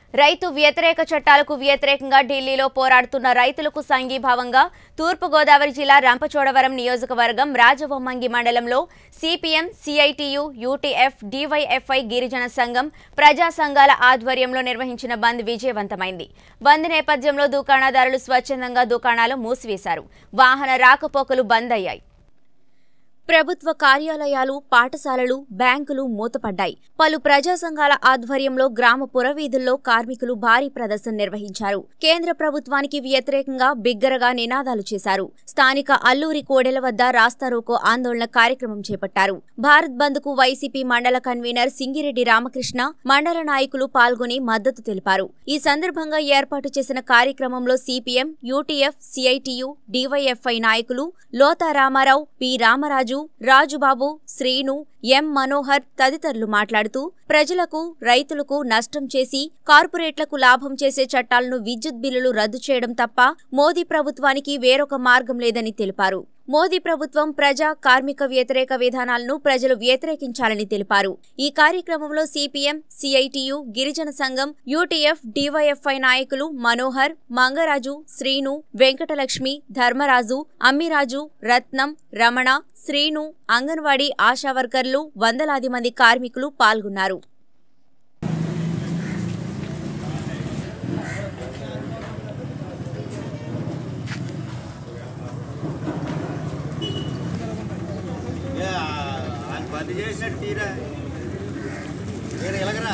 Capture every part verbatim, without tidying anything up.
రైతు వ్యతిరేక చట్టాలకు వ్యతిరేకంగా ఢిల్లీలో పోరాడుతున్న రైతులకు సంఘీభావంగా తూర్పు గోదావరి జిల్లా రంపచోడవరం నియోజకవర్గం రాజవొమ్మంగి మండలంలో సిపిఎం, సిఐటియు, యూటీఎఫ్, డివైఎఫ్ఐ గిరిజన సంఘం, ప్రజా సంఘాల ఆధ్వర్యంలో నిర్వహించిన బంద్ విజయవంతమైంది. బంద్ నేపథ్యంలో దుకాణదారులు స్వచ్ఛందంగా దుకాణాలు మూసివేశారు. వాహన రాకపోకలు బంద్ అయ్యాయి. ప్రభుత్వ కార్యాలయాలు, పాఠశాలలు, బ్యాంకులు మూతపడ్డాయి. పలు ప్రజా సంఘాల ఆధ్వర్యంలో గ్రామ పురవీధుల్లో కార్మికులు భారీ ప్రదర్శన నిర్వహించారు. కేంద్ర ప్రభుత్వానికి వ్యతిరేకంగా బిగ్గరగా నినాదాలు చేశారు. స్థానిక అల్లూరి కోడెల వద్ద రాస్తారోకో ఆందోళన కార్యక్రమం చేపట్టారు. భారత్ బంద్ కు వైసీపీ మండల కన్వీనర్ సింగిరెడ్డి రామకృష్ణ, మండల నాయకులు పాల్గొని మద్దతు తెలిపారు. ఈ సందర్భంగా ఏర్పాటు చేసిన కార్యక్రమంలో సిపిఎం, యూటీఎఫ్, సిఐటియు, డివైఎఫ్ఐ నాయకులు లోతా రామారావు, పి రామరాజు, రాజుబాబు, శ్రీను, ఎం మనోహర్ తదితరులు మాట్లాడుతూ ప్రజలకు, రైతులకు నష్టం చేసి కార్పొరేట్లకు లాభం చేసే చట్టాలను, విద్యుత్ బిల్లులు రద్దు చేయడం తప్ప మోదీ ప్రభుత్వానికి వేరొక మార్గం లేదని తెలిపారు. మోదీ ప్రభుత్వం ప్రజా, కార్మిక వ్యతిరేక విధానాలను ప్రజలు వ్యతిరేకించాలని తెలిపారు. ఈ కార్యక్రమంలో సిపిఎం, సిఐటియు, గిరిజన సంఘం, యూటీఎఫ్, డివైఎఫ్ఐ నాయకులు మనోహర్, మంగరాజు, శ్రీను, వెంకటలక్ష్మి, ధర్మరాజు, అమ్మిరాజు, రత్నం, రమణ, శ్రీను, అంగన్వాడీ ఆశా వర్కర్లు, వందలాది మంది కార్మికులు పాల్గొన్నారు. బంద్ చేసినట్టు తీరా వేరే ఎలాగరా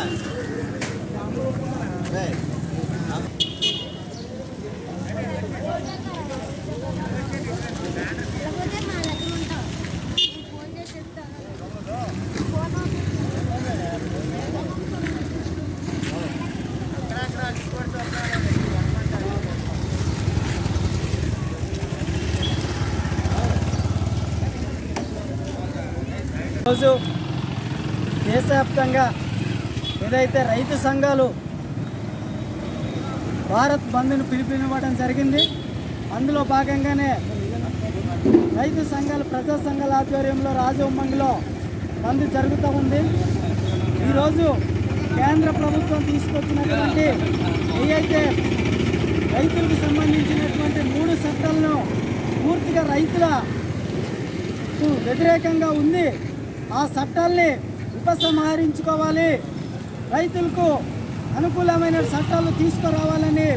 రోజు దేశవ్యాప్తంగా ఏదైతే రైతు సంఘాలు భారత్ బంద్ను పిలుపునివ్వడం జరిగింది. అందులో భాగంగానే రైతు సంఘాలు, ప్రజా సంఘాల ఆధ్వర్యంలో రాజవొమ్మంగిలో బంద్ జరుగుతూ ఉంది. ఈరోజు కేంద్ర ప్రభుత్వం తీసుకొచ్చినటువంటి ఏదైతే రైతులకు సంబంధించినటువంటి మూడు చట్టాలను పూర్తిగా రైతులకు వ్యతిరేకంగా ఉంది. ఆ చట్టాల్ని ఉపసంహరించుకోవాలి, రైతులకు అనుకూలమైన చట్టాలు తీసుకురావాలని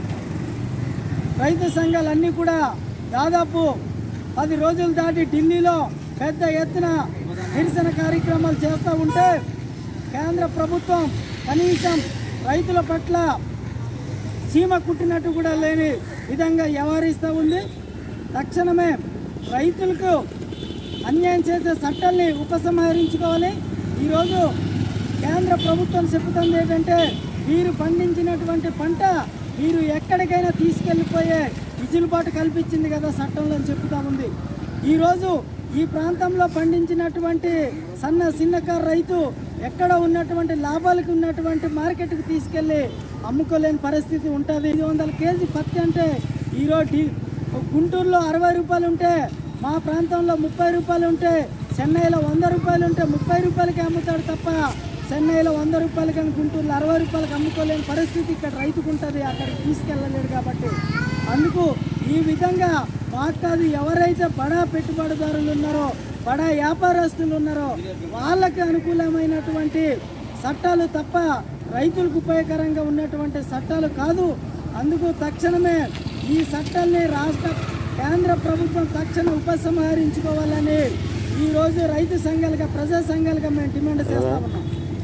రైతు సంఘాలన్నీ కూడా దాదాపు పది రోజులు దాటి ఢిల్లీలో పెద్ద ఎత్తున నిరసన కార్యక్రమాలు చేస్తూ ఉంటే కేంద్ర ప్రభుత్వం కనీసం రైతుల పట్ల సీమ కుట్టినట్టు కూడా లేని విధంగా వ్యవహరిస్తూ ఉంది. తక్షణమే రైతులకు అన్యాయం చేసే చట్టాల్ని ఉపసంహరించుకోవాలి. ఈరోజు కేంద్ర ప్రభుత్వం చెబుతుంది ఏంటంటే వీరు పండించినటువంటి పంట వీరు ఎక్కడికైనా తీసుకెళ్ళిపోయే విసులుబాటు కల్పించింది కదా చట్టంలో అని చెప్తా ఉంది. ఈరోజు ఈ ప్రాంతంలో పండించినటువంటి సన్న చిన్నకారు రైతు ఎక్కడ ఉన్నటువంటి లాభాలకు ఉన్నటువంటి మార్కెట్కి తీసుకెళ్ళి అమ్ముకోలేని పరిస్థితి ఉంటుంది. ఐదు వందల కేజీ పత్తి అంటే ఈరోజు గుంటూరులో అరవై రూపాయలు ఉంటే మా ప్రాంతంలో ముప్పై రూపాయలు ఉంటే, చెన్నైలో వంద రూపాయలు ఉంటే ముప్పై రూపాయలకి అమ్ముతాడు తప్ప చెన్నైలో వంద రూపాయలకి అని గుంటూరులో అరవై రూపాయలకి అమ్ముకోలేని పరిస్థితి ఇక్కడ రైతుకు ఉంటుంది. అక్కడికి తీసుకెళ్ళలేడు కాబట్టి అందుకు ఈ విధంగా మాకు కాదు, ఎవరైతే బడా పెట్టుబడిదారులు ఉన్నారో, బడా వ్యాపారస్తులు ఉన్నారో వాళ్ళకి అనుకూలమైనటువంటి చట్టాలు తప్ప రైతులకు ఉపయోగకరంగా ఉన్నటువంటి చట్టాలు కాదు. అందుకు తక్షణమే ఈ చట్టాల్ని రాష్ట్ర కేంద్ర ప్రభుత్వం తక్షణ ఉపసంహరించుకోవాలని ఈరోజు రైతు సంఘాలుగా, ప్రజా సంఘాలుగా మేము డిమాండ్ చేస్తా ఉన్నాం.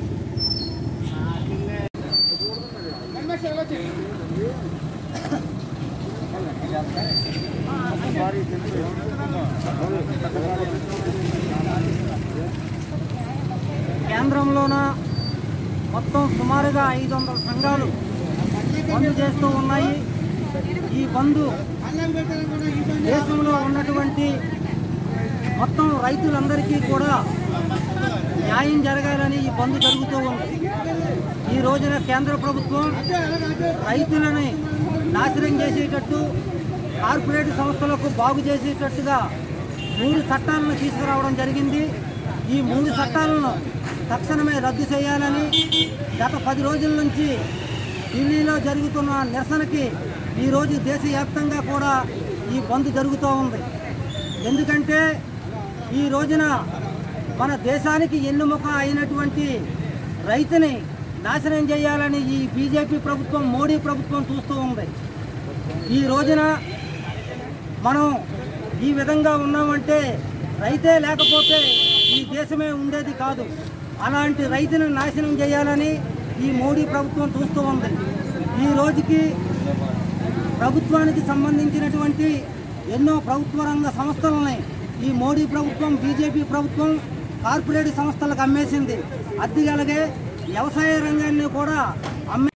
కేంద్రంలోన మొత్తం సుమారుగా ఐదు వందల సంఘాలు బంద్ చేస్తూ ఉన్నాయి. ఈ బంద్ దేశంలో ఉన్నటువంటి మొత్తం రైతులందరికీ కూడా న్యాయం జరగాలని ఈ బంద్ జరుగుతూ ఉంది. ఈ రోజున కేంద్ర ప్రభుత్వం రైతులని నాశనం చేసేటట్టు, కార్పొరేట్ సంస్థలకు బాగు చేసేటట్టుగా మూడు చట్టాలను తీసుకురావడం జరిగింది. ఈ మూడు చట్టాలను తక్షణమే రద్దు చేయాలని గత పది రోజుల నుంచి ఢిల్లీలో జరుగుతున్న నిరసనకి ఈరోజు దేశవ్యాప్తంగా కూడా ఈ బంద్ జరుగుతూ ఉంది. ఎందుకంటే ఈ రోజున మన దేశానికి ఎన్నుముక అయినటువంటి రైతుని నాశనం చేయాలని ఈ బీజేపీ ప్రభుత్వం, మోడీ ప్రభుత్వం చూస్తూ ఉంది. ఈ రోజున మనం ఈ విధంగా ఉన్నామంటే రైతే లేకపోతే ఈ దేశమే ఉండేది కాదు. అలాంటి రైతును నాశనం చేయాలని ఈ మోడీ ప్రభుత్వం చూస్తూ ఉంది. ఈ రోజుకి ప్రభుత్వానికి సంబంధించినటువంటి ఎన్నో ప్రభుత్వ రంగ సంస్థలని ఈ మోడీ ప్రభుత్వం, బీజేపీ ప్రభుత్వం కార్పొరేట్ సంస్థలకు అమ్మేసింది. అద్దె అలాగే వ్యవసాయ రంగాన్ని కూడా అమ్మే